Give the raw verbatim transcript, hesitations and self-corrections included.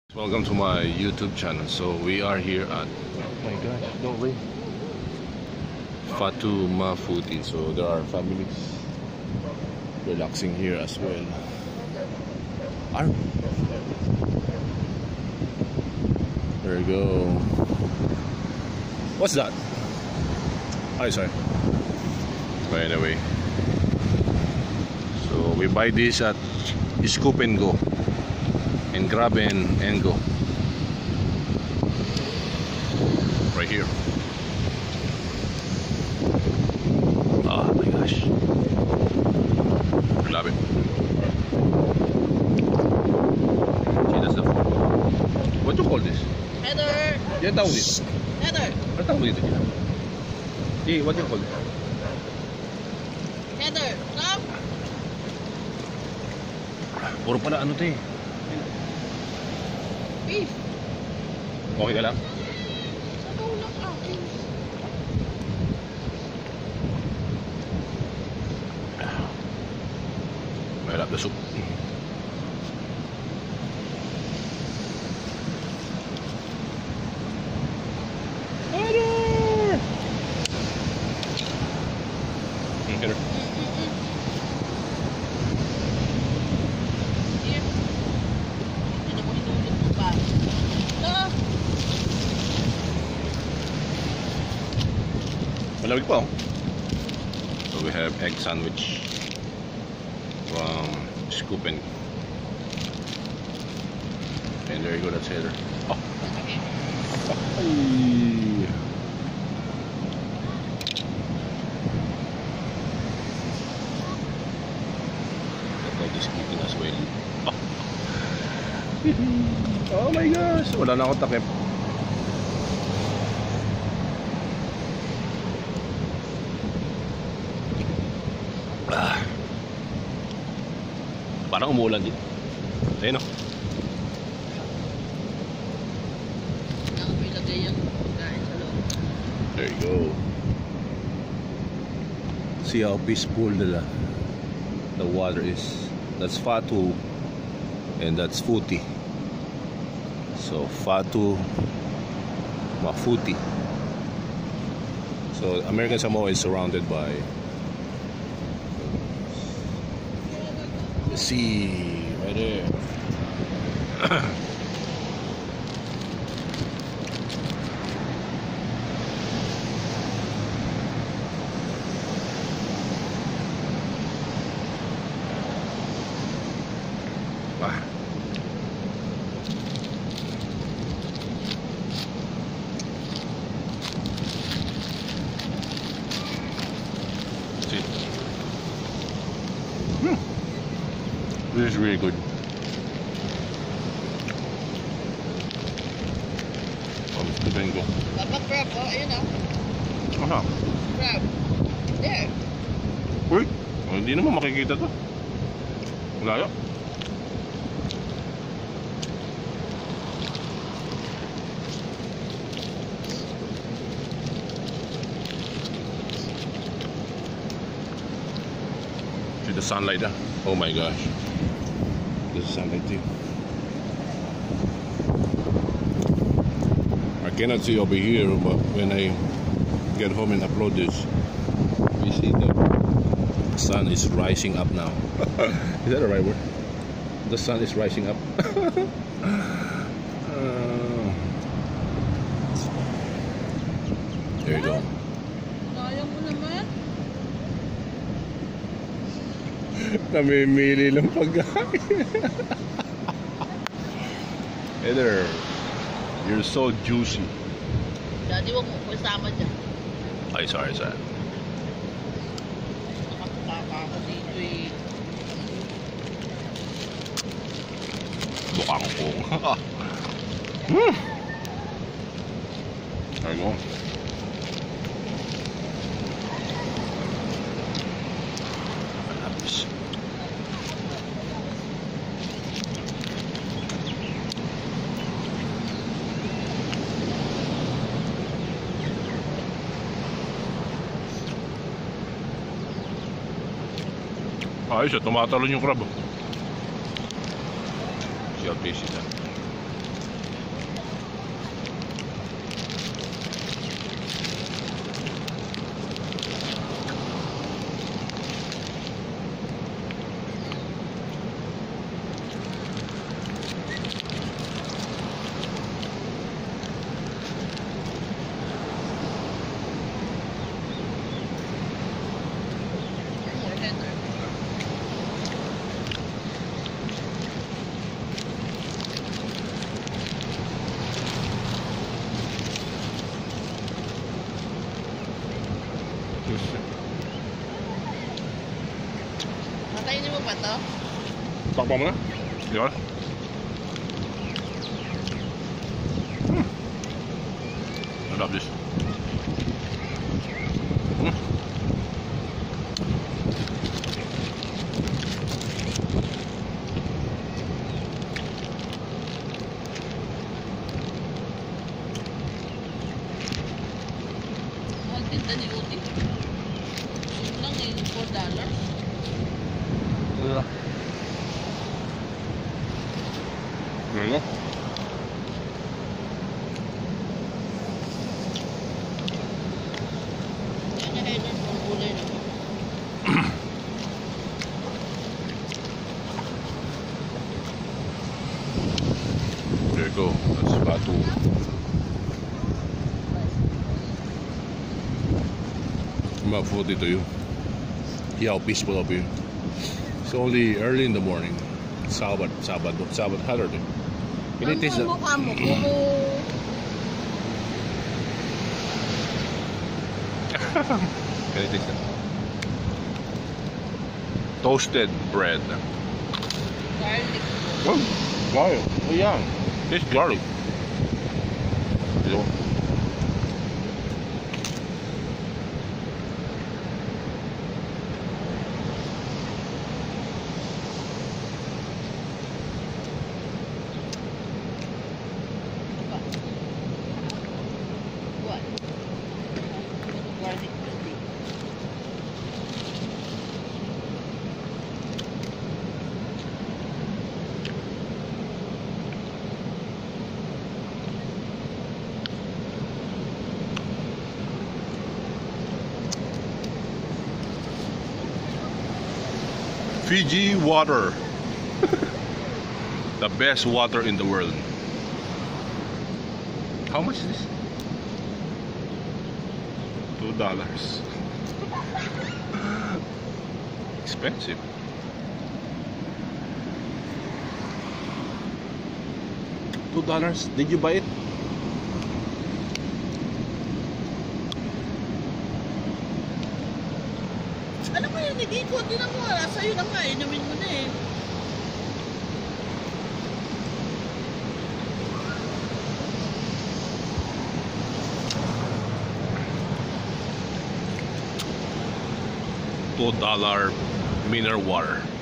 Welcome to my YouTube channel. So we are here at, oh my gosh, no way, Fatu Mafuti. So there are families relaxing here as well. Ar there we go. What's that? Oh, sorry. By the way, so we buy this at Scoop and Go. And grab and, and go right here. Oh my gosh, love it. See, that's the food. What do you call this? Heather. Yan tawag dito. Heather. Ano tawag dito? Hey, what do you call this? Heather. Come. Puro pala ano to eh. Beef. Okay ka lang? Sabaw lang akin. Mahirap na soup. Heather! Heather. Malamig pa oh. So we have egg sandwich from Scoop and and there you go, that's Heather. Oh. Ay. They're just eating as well. Oh. Oh my gosh, wala na akong takip. Ah. Parang umuulan din. Ayun o. There you go. See how peaceful the, the water is. That's Fatu and that's Futi. So Fatu Mafuti. So American Samoa is surrounded by see right there. Wow. See. Hmm. This is really good. Oh, the bingo. Dapat crab, oh, ayun ah. Aha. Crab. There. Uy, oh, hindi naman makikita to. Wala yun. See the sunlight there? Oh my gosh. This is sunlight too. I cannot see over here, but when I get home and upload this, we see the sun is rising up now. Is that the right word? The sun is rising up. uh, there you go. Kaya mo naman. Namimili ng pagkain. Heather, you're so juicy. Daddy, wag mo kasama dyan. Ay, sorry, sorry. Nakapaka ako dito eh. Bukang kong. Hmm. There you go. Ayos siya, tumatalon yung crab. See how tasty that. to? Takpan mo na. Yun. Hmm. I love this. Hmm. Mahal tinda ni Uti. Soup lang eh, four dollars. Yeah. There you go. Yan yung header ng gulay na to. There you go. That's batu. About food dito yun. Yeah, how peaceful up here. It's only early in the morning. Sabado, Sabado, Sabado, Saturday. Can you taste Ang that? mukha mo, puro... Can you taste that? Toasted bread. garlic. Oh, garlic. Oh, yeah. It's garlic. You know? What? Garlic building. Fiji water. The best water in the world. How much is this? Two dollars. Expensive. Two dollars. Did you buy it? Ano ba yun? Hindi ko. Tinan mo. Sa'yo na nga. Inumin mo na eh. Two dollar mineral water.